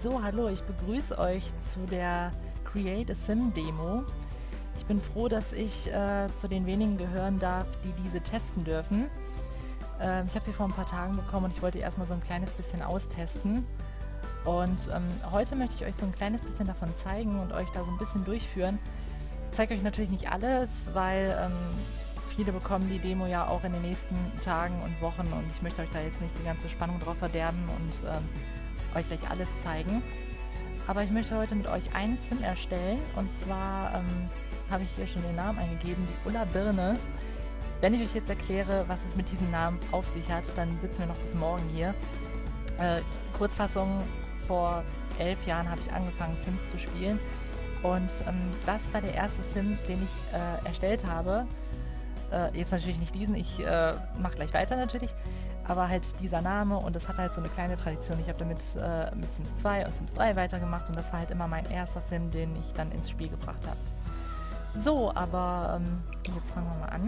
So, hallo, ich begrüße euch zu der Create a Sim Demo. Ich bin froh, dass ich zu den wenigen gehören darf, die diese testen dürfen. Ich habe sie vor ein paar Tagen bekommen und ich wollte erstmal so ein kleines bisschen austesten. Und heute möchte ich euch so ein kleines bisschen davon zeigen und euch da so ein bisschen durchführen. Ich zeige euch natürlich nicht alles, weil viele bekommen die Demo ja auch in den nächsten Tagen und Wochen und ich möchte euch da jetzt nicht die ganze Spannung drauf verderben und euch gleich alles zeigen. Aber ich möchte heute mit euch einen Sim erstellen und zwar habe ich hier schon den Namen eingegeben, die Ulla Birne. Wenn ich euch jetzt erkläre, was es mit diesem Namen auf sich hat, dann sitzen wir noch bis morgen hier. Kurzfassung, vor 11 Jahren habe ich angefangen Sims zu spielen und das war der erste Sim, den ich erstellt habe. Jetzt natürlich nicht diesen, ich mache gleich weiter natürlich, aber halt dieser Name und das hat halt so eine kleine Tradition. Ich habe damit mit Sims 2 und Sims 3 weitergemacht und das war halt immer mein erster Sim, den ich dann ins Spiel gebracht habe. So, aber jetzt fangen wir mal an.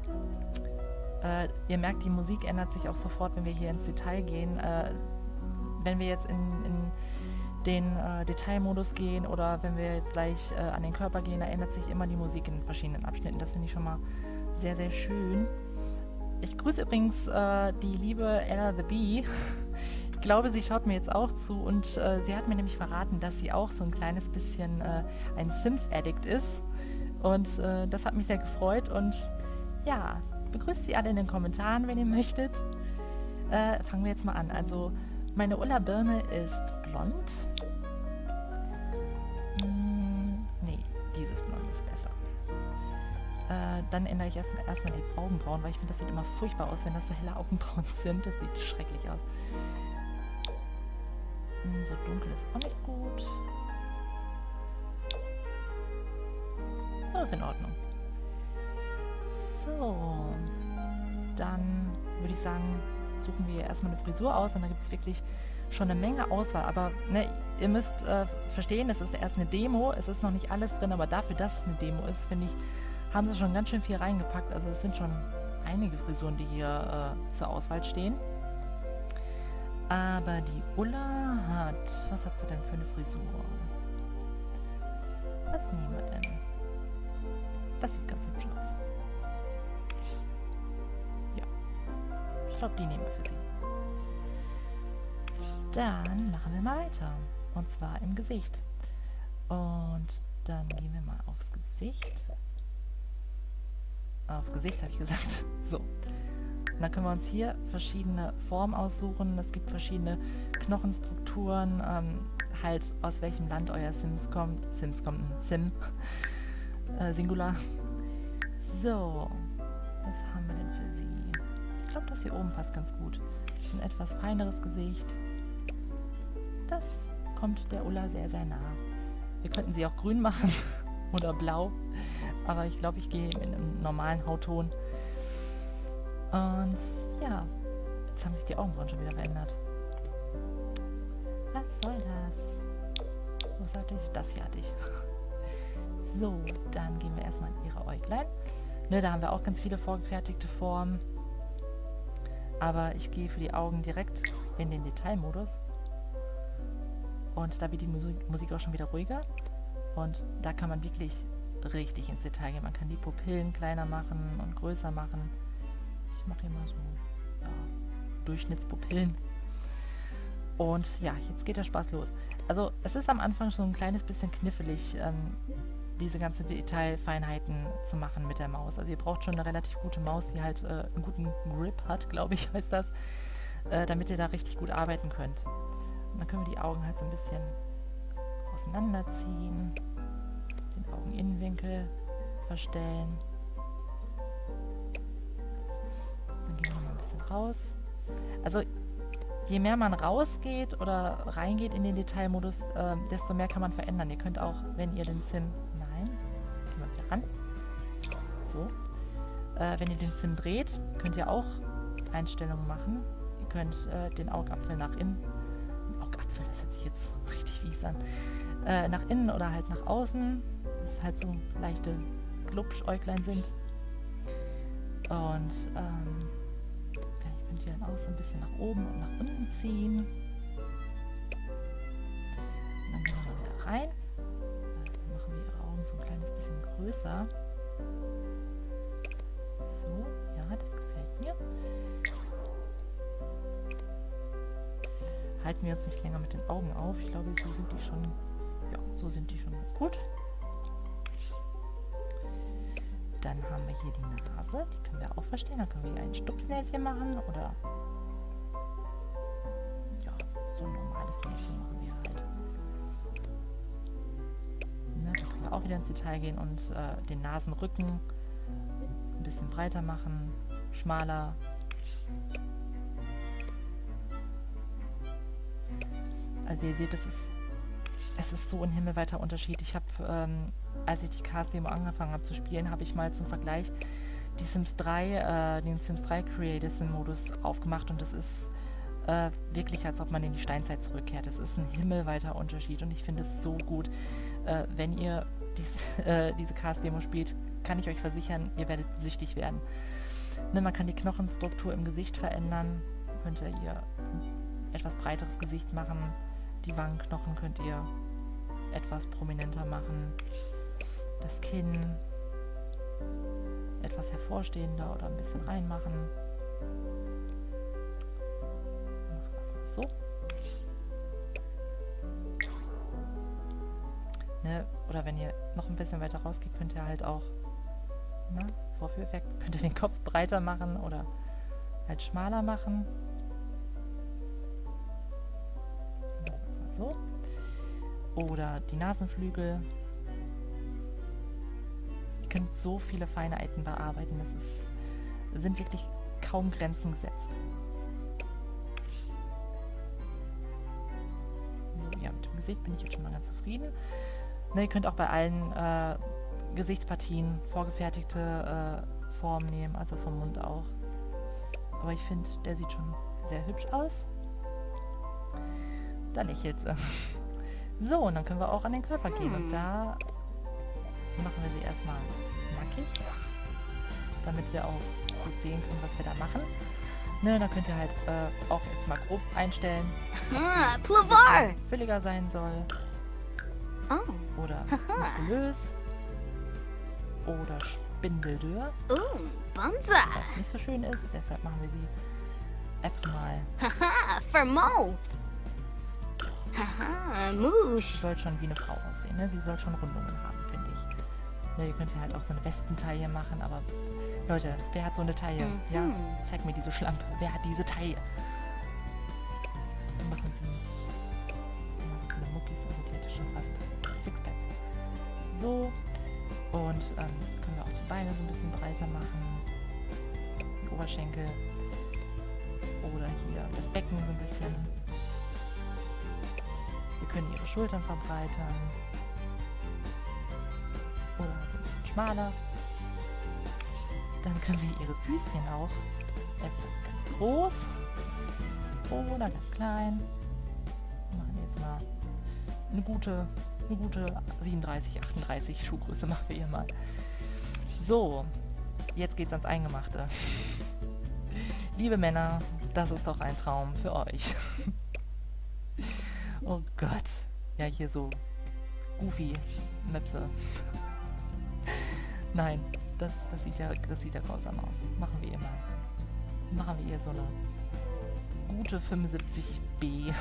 Ihr merkt, die Musik ändert sich auch sofort, wenn wir hier ins Detail gehen. Wenn wir jetzt in den Detailmodus gehen oder wenn wir jetzt gleich an den Körper gehen, da ändert sich immer die Musik in verschiedenen Abschnitten. Das finde ich schon mal sehr, sehr schön. Ich grüße übrigens die liebe Ella the Bee. Ich glaube, sie schaut mir jetzt auch zu und sie hat mir nämlich verraten, dass sie auch so ein kleines bisschen ein Sims-Addict ist. Und das hat mich sehr gefreut und ja, begrüßt sie alle in den Kommentaren, wenn ihr möchtet. Fangen wir jetzt mal an. Also, meine Ulla Birne ist blond. Nee, dieses Blond ist besser. Dann ändere ich erstmal die Augenbrauen, weil ich finde, das sieht immer furchtbar aus, wenn das so helle Augenbrauen sind. Das sieht schrecklich aus. So dunkel ist auch nicht gut. So ist in Ordnung. So, dann würde ich sagen, suchen wir erstmal eine Frisur aus und da gibt es wirklich schon eine Menge Auswahl. Aber ne, ihr müsst verstehen, das ist erst eine Demo, es ist noch nicht alles drin, aber dafür, dass es eine Demo ist, finde ich, haben sie schon ganz schön viel reingepackt. Also es sind schon einige Frisuren, die hier zur Auswahl stehen. Aber die Ulla hat... Was hat sie denn für eine Frisur? Was nehmen wir denn? Das sieht ganz hübsch aus. Ja. Ich glaube, die nehmen wir für sie. Dann machen wir mal weiter. Und zwar im Gesicht. Und dann gehen wir mal aufs Gesicht. Aufs Gesicht habe ich gesagt. So. Und dann können wir uns hier verschiedene Formen aussuchen. Es gibt verschiedene Knochenstrukturen. Halt aus welchem Land euer Sim. Singular. So. Was haben wir denn für sie? Ich glaube, das hier oben passt ganz gut. Das ist ein etwas feineres Gesicht. Das kommt der Ulla sehr, sehr nah. Wir könnten sie auch grün machen oder blau. Aber ich glaube, ich gehe in einem normalen Hautton. Und ja, jetzt haben sich die Augenbrauen schon wieder verändert. Was soll das? Was hatte ich? Das hier hatte ich. So, dann gehen wir erstmal in ihre Äuglein. Ne, da haben wir auch ganz viele vorgefertigte Formen. Aber ich gehe für die Augen direkt in den Detailmodus. Und da wird die Musik auch schon wieder ruhiger. Und da kann man wirklich richtig ins Detail gehen. Man kann die Pupillen kleiner machen und größer machen. Ich mache hier mal so ja, Durchschnittspupillen. Und ja, jetzt geht der Spaß los. Also es ist am Anfang schon ein kleines bisschen knifflig, diese ganzen Detailfeinheiten zu machen mit der Maus. Also ihr braucht schon eine relativ gute Maus, die halt einen guten Grip hat, glaube ich, heißt das, damit ihr da richtig gut arbeiten könnt. Und dann können wir die Augen halt so ein bisschen auseinanderziehen, den Augeninnenwinkel verstellen. Dann gehen wir mal ein bisschen raus. Also je mehr man rausgeht oder reingeht in den Detailmodus, desto mehr kann man verändern. Ihr könnt auch, wenn ihr den Sim... Nein, gehen wir wieder ran. So. Wenn ihr den Sim dreht, könnt ihr auch Einstellungen machen. Ihr könnt den Augapfel nach innen... Augapfel, das hört sich jetzt richtig fies an. Nach innen oder halt nach außen. Das halt so leichte Glubschäuglein sind. Und ich könnte die dann auch so ein bisschen nach oben und nach unten ziehen. besser. So, ja, das gefällt mir. Halten wir uns nicht länger mit den Augen auf. Ich glaube, so sind die schon, ja, so sind die schon ganz gut. Dann haben wir hier die Nase. Die können wir auch verstellen. Dann können wir hier ein Stupsnäschen machen oder ja, so ein normales Näschen machen wir halt. Ne, da können wir auch wieder ins Detail gehen und den Nasenrücken ein bisschen breiter machen, schmaler. Also ihr seht, es ist so ein himmelweiter Unterschied. Ich habe, als ich die Cast-Demo angefangen habe zu spielen, habe ich mal zum Vergleich den Sims 3 Creative Sim Modus aufgemacht und das ist wirklich, als ob man in die Steinzeit zurückkehrt. Es ist ein himmelweiter Unterschied und ich finde es so gut. Wenn ihr diese Cast-Demo spielt, kann ich euch versichern, ihr werdet süchtig werden. Ne, man kann die Knochenstruktur im Gesicht verändern. Könnt ihr ein etwas breiteres Gesicht machen. Die Wangenknochen könnt ihr etwas prominenter machen. Das Kinn etwas hervorstehender oder ein bisschen reinmachen. Machen wir es mal so. Ne? Oder wenn ihr noch ein bisschen weiter rausgeht, könnt ihr halt auch, ne? Vorführeffekt, könnt ihr den Kopf breiter machen oder halt schmaler machen. Das machen wir so. Oder die Nasenflügel. Ihr könnt so viele Feinheiten bearbeiten. Es sind wirklich kaum Grenzen gesetzt. So, ja, mit dem Gesicht bin ich jetzt schon mal ganz zufrieden. Ne, ihr könnt auch bei allen Gesichtspartien vorgefertigte Formen nehmen, also vom Mund auch. Aber ich finde, der sieht schon sehr hübsch aus. Da lächelt sie. So, und dann können wir auch an den Körper gehen. Und da machen wir sie erstmal nackig, damit wir auch gut sehen können, was wir da machen. Ne, da könnt ihr halt auch jetzt mal grob einstellen, Plavar! fülliger sein soll. Oder muskulös. Oder Spindeldürr. Banza! Was nicht so schön ist, deshalb machen wir sie einfach mal. Haha, Fermo! Haha, Sie Moosh! soll schon wie eine Frau aussehen, ne? Sie soll schon Rundungen haben, finde ich. Ne, ihr könnt ja halt auch so eine Wespentaille machen, aber Leute, wer hat so eine Taille? Ja, zeig mir diese Schlampe. Wer hat diese Taille? Dann machen sie so viele Muckis, also die hätte schon fast Sixpack. So. Und können wir auch die Beine so ein bisschen breiter machen. Die Oberschenkel. Oder hier das Becken so ein bisschen. Wir können ihre Schultern verbreitern. Oder halt so ein bisschen schmaler. Dann können wir ihre Füßchen auch entweder ganz groß oder ganz klein. Wir machen jetzt mal eine gute 37, 38 Schuhgröße machen wir hier mal. So, jetzt geht's ans Eingemachte. Liebe Männer, das ist doch ein Traum für euch. Oh Gott. Ja, hier so goofy Möpse. Nein, das sieht ja grausam aus. Machen wir immer. Machen wir hier so eine gute 75B.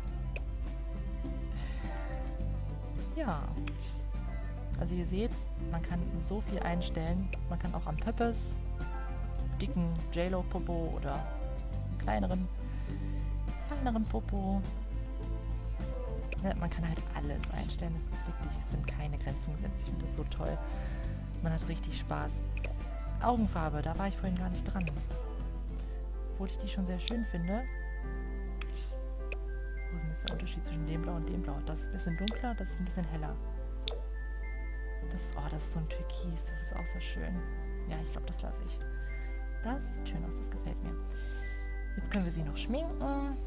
Ja. Also ihr seht, man kann so viel einstellen. Man kann auch am Pöppes, dicken J-Lo-Popo oder einen kleineren, feineren Popo. Ja, man kann halt alles einstellen. Es sind keine Grenzen gesetzt. Ich finde das so toll. Man hat richtig Spaß. Augenfarbe, da war ich vorhin gar nicht dran. Obwohl ich die schon sehr schön finde. Wo ist denn jetzt der Unterschied zwischen dem Blau und dem Blau? Das ist ein bisschen dunkler, das ist ein bisschen heller. Das ist so ein Türkis, das ist auch so schön. Ja, ich glaube, das lasse ich. Das sieht schön aus, das gefällt mir. Jetzt können wir sie noch schminken.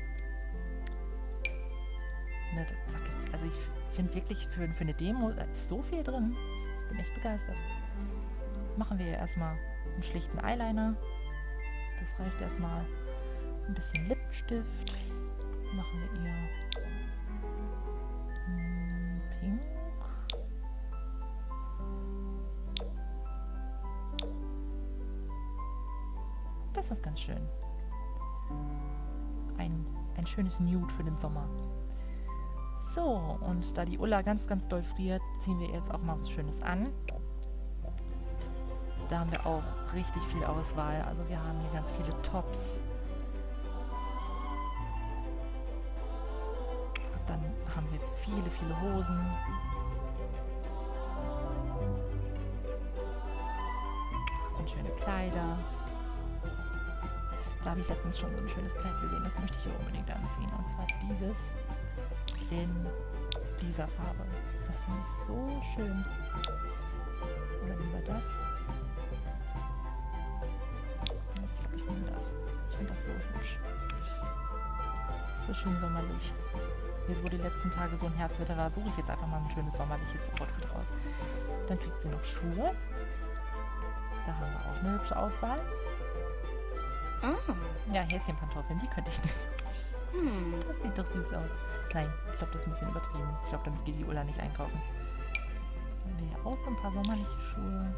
Ne, also ich finde wirklich für eine Demo, da ist so viel drin. Ich bin echt begeistert. Machen wir erstmal einen schlichten Eyeliner. Das reicht erstmal. Ein bisschen Lippenstift. Machen wir ihr pink. Das ist ganz schön. Ein schönes Nude für den Sommer. So, und da die Ulla ganz, ganz doll friert, ziehen wir jetzt auch mal was Schönes an. Da haben wir auch richtig viel Auswahl. Also wir haben hier ganz viele Tops. Dann haben wir viele, viele Hosen. Und schöne Kleider. Da habe ich letztens schon so ein schönes Kleid gesehen. Das möchte ich hier unbedingt anziehen. Und zwar dieses in dieser Farbe. Das finde ich so schön. Oder lieber das. Ich glaube, ich nehme das. Ich finde das so hübsch. Das ist so schön sommerlich. Jetzt, wo die letzten Tage so ein Herbstwetter war, suche ich jetzt einfach mal ein schönes sommerliches Outfit raus. Dann kriegt sie noch Schuhe. Da haben wir auch eine hübsche Auswahl. Ja, Häschenpantoffeln, die könnte ich nicht. Das sieht doch süß aus. Nein, ich glaube, das ist ein bisschen übertrieben. Ich glaube, damit geht die Ulla nicht einkaufen. Dann haben wir hier auch so ein paar sommerliche Schuhe.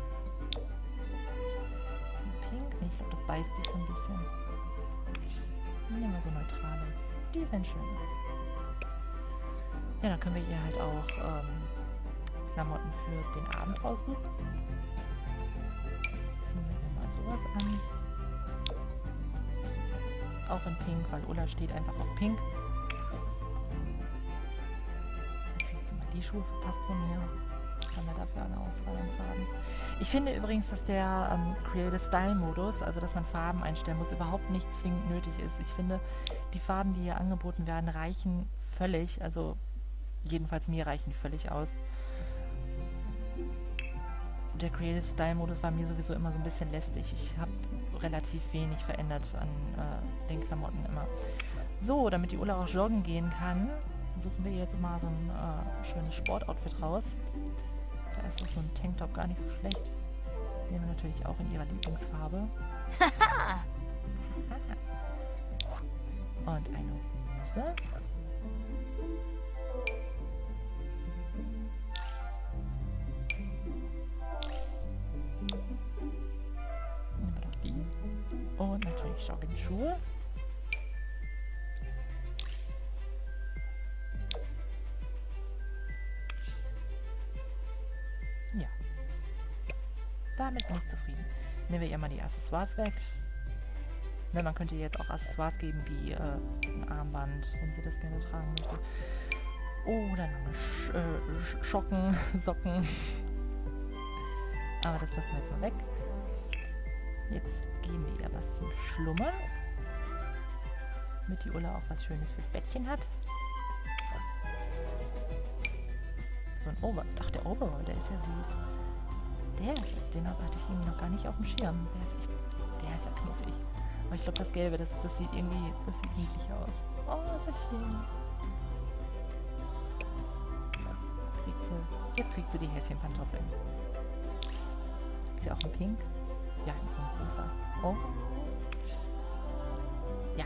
Pink? Nee, ich glaube, das beißt sich so ein bisschen. Dann nehmen wir so neutrale. Die sehen schön aus. Ja, dann können wir ihr halt auch Klamotten für den Abend raussuchen. Ziehen wir hier mal sowas an. Auch in Pink, weil Ulla steht einfach auf Pink. Dann kriegt sie mal die Schuhe verpasst von mir. Was haben wir dafür eine Auswahl an Farben? Ich finde übrigens, dass der Create a Style Modus, also dass man Farben einstellen muss, überhaupt nicht zwingend nötig ist. Ich finde, die Farben, die hier angeboten werden, reichen völlig. Also jedenfalls mir reichen die völlig aus. Der Create a Style Modus war mir sowieso immer so ein bisschen lästig. Ich habe relativ wenig verändert an den Klamotten immer. So, damit die Ulla auch joggen gehen kann, suchen wir jetzt mal so ein schönes Sportoutfit raus. Da ist auch so ein Tanktop gar nicht so schlecht. Nehmen wir natürlich auch in ihrer Lieblingsfarbe. Und eine Hose. Und natürlich Jogging-Schuhe. Ja. Damit bin ich zufrieden. Nehmen wir ihr mal die Accessoires weg. Ne, man könnte ihr jetzt auch Accessoires geben, wie ein Armband, wenn sie das gerne tragen möchte. Oder lange Schocken, Socken. Aber das lassen wir jetzt mal weg. Jetzt geben wir ihr was zum Schlummern. Damit die Ulla auch was Schönes fürs Bettchen hat. So ein Overall. Ach, der Overall, der ist ja süß. Den hatte ich ihm noch gar nicht auf dem Schirm. Der ist ja knuffig. Aber ich glaube, das Gelbe, das sieht irgendwie, das sieht niedlich aus. Oh, ist das schön. Jetzt kriegt sie die Häschenpantoffeln. Ist ja auch ein Pink. Ja, so ein großer. Oh. Ja.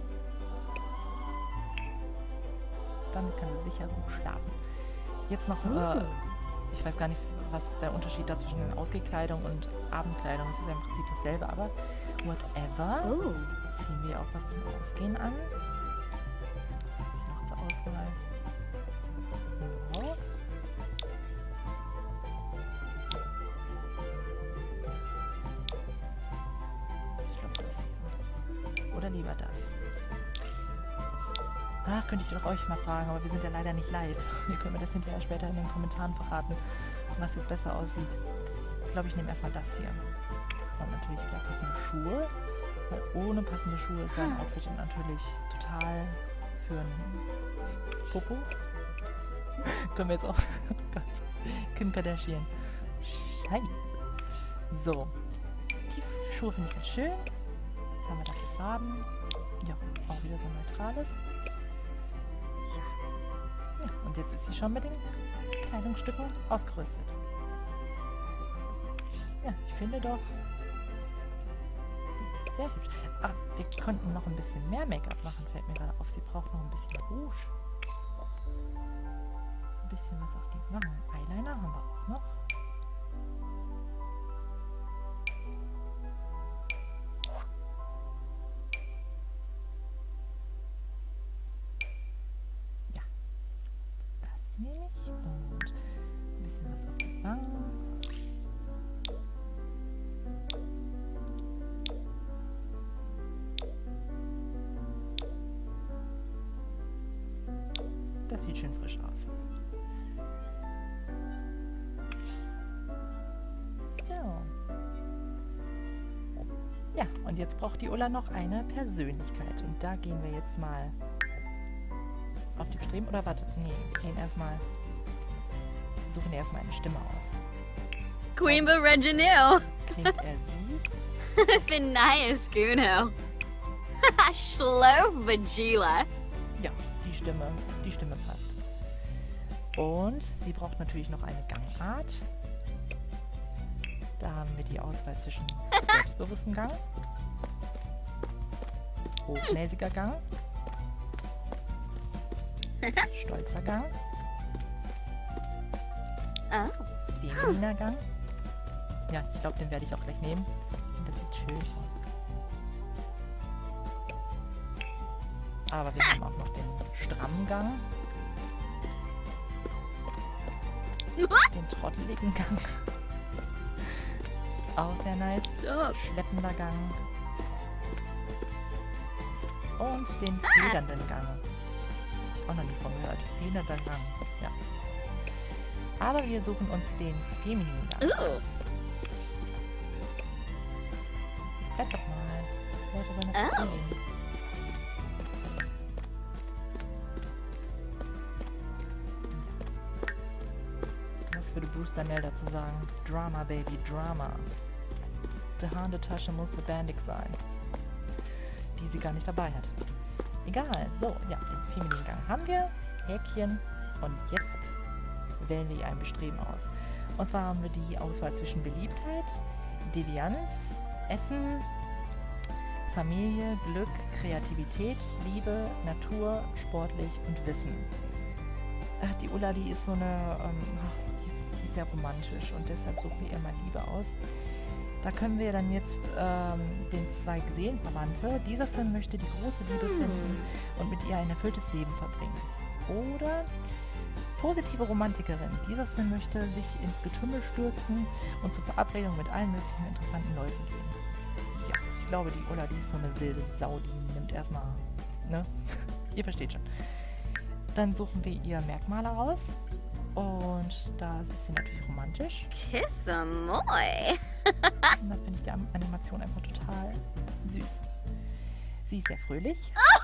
Damit kann sie sicher gut schlafen. Jetzt noch, ich weiß gar nicht, was der Unterschied da zwischen Ausgehkleidung und Abendkleidung ist. Es ist ja im Prinzip dasselbe, aber whatever. Ziehen wir auch was zum Ausgehen an. Was habe ich noch zur Auswahl? So. Oder lieber das. Ach, könnte ich doch euch mal fragen, aber wir sind ja leider nicht live. Ihr könnt mir das hinterher später in den Kommentaren verraten, was jetzt besser aussieht. Ich glaube, ich nehme erstmal das hier. Und natürlich wieder passende Schuhe. Weil ohne passende Schuhe ist ein Outfit natürlich total für ein Popo. Können wir jetzt auch... Oh Gott. Kim Kardashian. Scheiße. So. Die Schuhe finde ich ganz schön. Was haben wir da für Farben? Ja, auch wieder so ein neutrales. Ja. Und jetzt ist sie schon mit den Kleidungsstücken ausgerüstet. Ja, ich finde doch, sie ist sehr hübsch. Ah, wir könnten noch ein bisschen mehr Make-up machen, fällt mir gerade auf. Sie braucht noch ein bisschen Rouge. Ein bisschen was auf die Wangen. Eyeliner haben wir auch noch. nicht. Und ein bisschen was auf der Wange. Das sieht schön frisch aus. So. Ja, und jetzt braucht die Ulla noch eine Persönlichkeit. Und da gehen wir jetzt mal auf die Bestreben. Oder warte, nee, wir gehen erstmal, suchen erstmal eine Stimme aus. Queenba Reginil. Klingt er süß? Finaya Skuno. Schlof Vagila. Ja, die Stimme passt. Und sie braucht natürlich noch eine Gangart. Da haben wir die Auswahl zwischen selbstbewusstem Gang, hochnäsiger Gang, stolzer Gang, Oh. femininer Gang. Ja, ich glaube, den werde ich auch gleich nehmen. Und das sieht schön aus. Aber wir haben auch noch den strammen Gang. Den trotteligen Gang. Auch sehr nice. Stop. Schleppender Gang. Und den federnden Gang. Hab ich auch noch nie von gehört. Federnder Gang. Ja. Aber wir suchen uns den femininen Gang aus. Jetzt bleib doch mal. Leute wollen das sehen. Was würde Bruce Darnell dazu sagen? Drama, Baby, Drama. Der Handetasche muss lebendig sein. Die sie gar nicht dabei hat. Egal. So, ja, den femininen Gang haben wir. Häkchen. Und jetzt wählen wir ihr ein Bestreben aus. Und zwar haben wir die Auswahl zwischen Beliebtheit, Devianz, Essen, Familie, Glück, Kreativität, Liebe, Natur, sportlich und Wissen. Ach, die Ulla, die ist so eine, die ist sehr romantisch und deshalb suchen wir ihr mal Liebe aus. Da können wir dann jetzt den zwei Seelenverwandte. Dieser Sim möchte die große Liebe finden und mit ihr ein erfülltes Leben verbringen. Oder positive Romantikerin. Dieser Sim möchte sich ins Getümmel stürzen und zur Verabredung mit allen möglichen interessanten Leuten gehen. Ja, ich glaube, die Ulla, die ist so eine wilde Sau, die nimmt erstmal, ne? Ihr versteht schon. Dann suchen wir ihr Merkmale aus. Und da ist sie natürlich romantisch. Kiss a moy. Und da finde ich die Animation einfach total süß. Sie ist sehr fröhlich.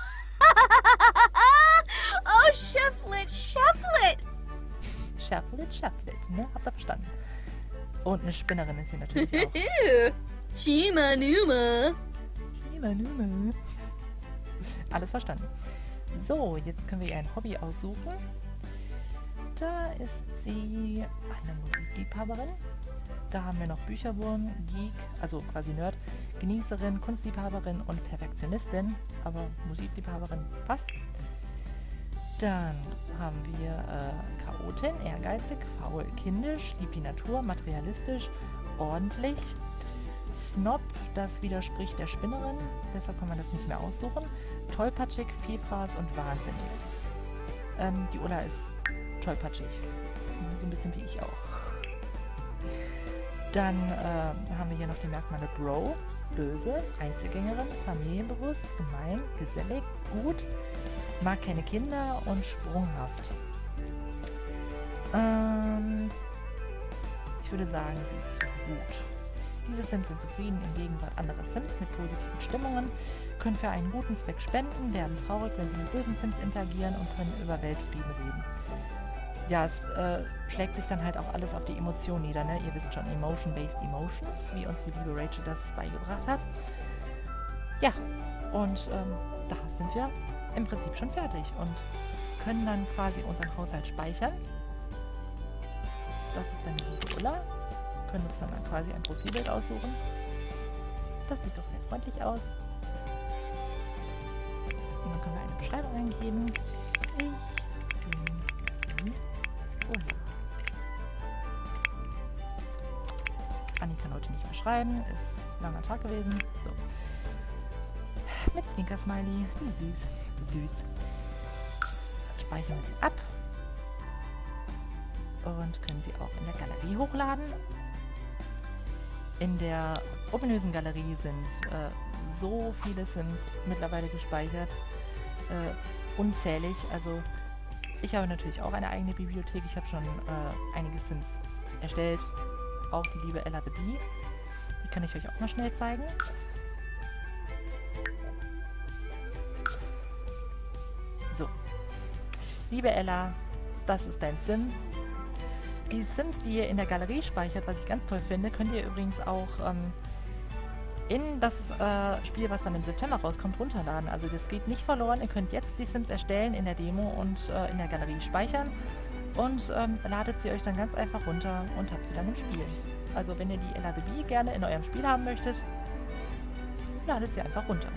Oh, Shufflet, Shufflet. Shufflet, Shufflet, ne? Habt ihr verstanden? Und eine Spinnerin ist sie natürlich auch. Chima Numa. Alles verstanden. So, jetzt können wir ihr ein Hobby aussuchen. Da ist sie eine Musikliebhaberin. Da haben wir noch Bücherwurm, Geek, also quasi Nerd, Genießerin, Kunstliebhaberin und Perfektionistin, aber Musikliebhaberin passt. Dann haben wir Chaotin, ehrgeizig, faul, kindisch, liebt die Natur, materialistisch, ordentlich. Snob, das widerspricht der Spinnerin, deshalb kann man das nicht mehr aussuchen. Tollpatschig, Vielfraß und wahnsinnig. Die Ulla ist tollpatschig. So ein bisschen wie ich auch. Dann haben wir hier noch die Merkmale Bro, böse, Einzelgängerin, familienbewusst, gemein, gesellig, gut, mag keine Kinder und sprunghaft. Ich würde sagen, sie ist gut. Diese Sims sind zufrieden in Gegenwart anderer Sims mit positiven Stimmungen, können für einen guten Zweck spenden, werden traurig, wenn sie mit bösen Sims interagieren und können über Weltfrieden reden. Ja, es schlägt sich dann halt auch alles auf die Emotion nieder, ne? Ihr wisst schon, Emotion-Based Emotions, wie uns die liebe Rachel das beigebracht hat. Ja, und da sind wir im Prinzip schon fertig und können dann quasi unseren Haushalt speichern. Das ist dann die liebe Ulla. Können uns dann quasi ein Profilbild aussuchen. Das sieht doch sehr freundlich aus. Und dann können wir eine Beschreibung eingeben. Ich bin die Ulla. Anni kann heute nicht mehr schreiben. Ist ein langer Tag gewesen. So. Mit Zwinker-Smiley. Wie süß. Süß. Dann speichern wir sie ab. und können sie auch in der Galerie hochladen. In der ominösen Galerie sind so viele Sims mittlerweile gespeichert. Unzählig. Also ich habe natürlich auch eine eigene Bibliothek. Ich habe schon einige Sims erstellt. Auch die liebe Ella the Bee. Die kann ich euch auch mal schnell zeigen. So. Liebe Ella, das ist dein Sim. Die Sims, die ihr in der Galerie speichert, was ich ganz toll finde, könnt ihr übrigens auch in das Spiel, was dann im September rauskommt, runterladen. Also das geht nicht verloren. Ihr könnt jetzt die Sims erstellen in der Demo und in der Galerie speichern und ladet sie euch dann ganz einfach runter und habt sie dann im Spiel. Also wenn ihr die Ella the Bee gerne in eurem Spiel haben möchtet, ladet sie einfach runter.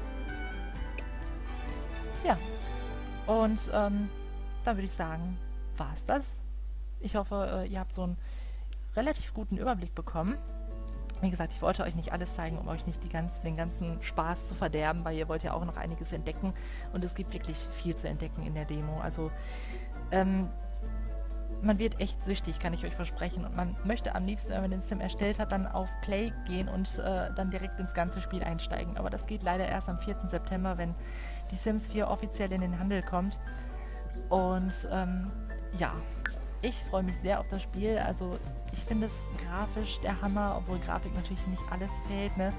Ja, und dann würde ich sagen, war's das. Ich hoffe, ihr habt so einen relativ guten Überblick bekommen. Wie gesagt, ich wollte euch nicht alles zeigen, um euch nicht den ganzen Spaß zu verderben, weil ihr wollt ja auch noch einiges entdecken. Und es gibt wirklich viel zu entdecken in der Demo. Also, man wird echt süchtig, kann ich euch versprechen. Und man möchte am liebsten, wenn man den Sim erstellt hat, dann auf Play gehen und dann direkt ins ganze Spiel einsteigen. Aber das geht leider erst am 4. September, wenn die Sims 4 offiziell in den Handel kommt. Und, ja... Ich freue mich sehr auf das Spiel. Also ich finde es grafisch der Hammer, obwohl Grafik natürlich nicht alles zählt. Ne?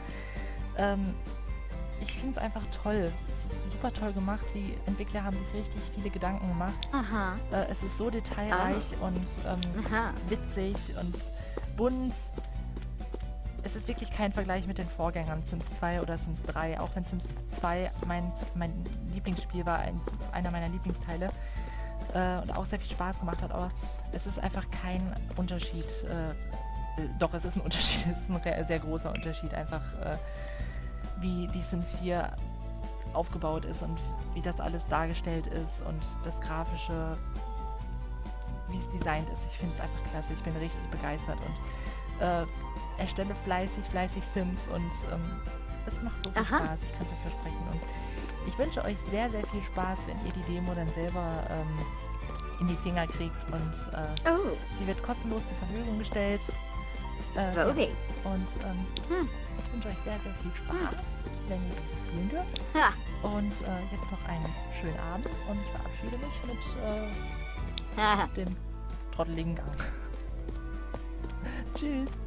Ich finde es einfach toll. Es ist super toll gemacht. Die Entwickler haben sich richtig viele Gedanken gemacht. Aha. Es ist so detailreich und witzig und bunt. Es ist wirklich kein Vergleich mit den Vorgängern Sims 2 oder Sims 3, auch wenn Sims 2 mein Lieblingsspiel war, einer meiner Lieblingsteile. Und auch sehr viel Spaß gemacht hat, aber es ist einfach kein Unterschied. Doch, es ist ein Unterschied. Es ist ein sehr großer Unterschied, einfach wie die Sims 4 aufgebaut ist und wie das alles dargestellt ist und das Grafische, wie es designt ist. Ich finde es einfach klasse. Ich bin richtig begeistert und erstelle fleißig Sims und es macht so viel Spaß. Ich kann es euch versprechen. Und ich wünsche euch sehr, sehr viel Spaß, wenn ihr die Demo dann selber in die Finger kriegt und sie wird kostenlos zur Verfügung gestellt. Ja. Und ich wünsche euch sehr, sehr viel Spaß, wenn ihr diese spielen dürft. Ja. Und jetzt noch einen schönen Abend und ich verabschiede mich mit dem trotteligen Gang. Tschüss.